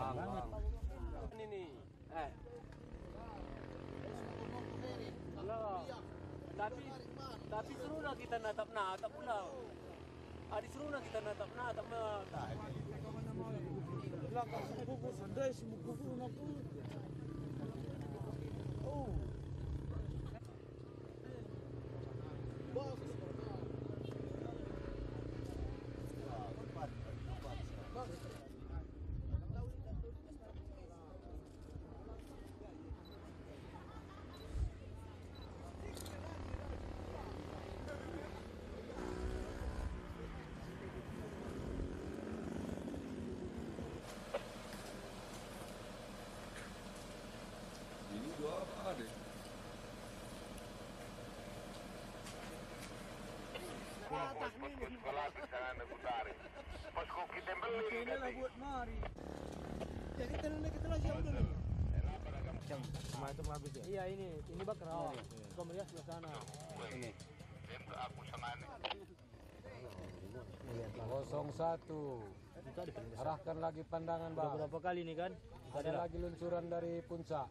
Bang. Ini nih. Halo. Tapi seru lah kita natap pula. Disuruh lah kita natap mah. Belakang buku sandai buku aku. Oh. Ini dua apa deh? Ini lah buat mari. Jadi kita lagi dulu. Sama itu habis ya? Iya ini bakar. Kau melihat sebelah sana. Ini. 01. Arahkan lagi pandangan, Bang. Berapa kali nih kan? Ada lagi luncuran dari puncak.